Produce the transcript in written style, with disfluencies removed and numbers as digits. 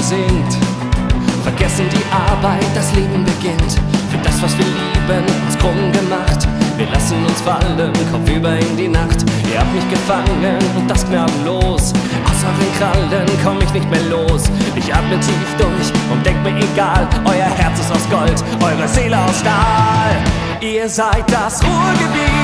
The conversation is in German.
singt. Vergessen die Arbeit, das Leben beginnt. Für das, was wir lieben, uns krumm gemacht. Wir lassen uns fallen, kopfüber in die Nacht. Ihr habt mich gefangen und das gnadenlos. Aus euren Krallen komm ich nicht mehr los. Ich atme tief durch und denk mir egal. Euer Herz ist aus Gold, eure Seele aus Stahl. Ihr seid das Ruhrgebiet.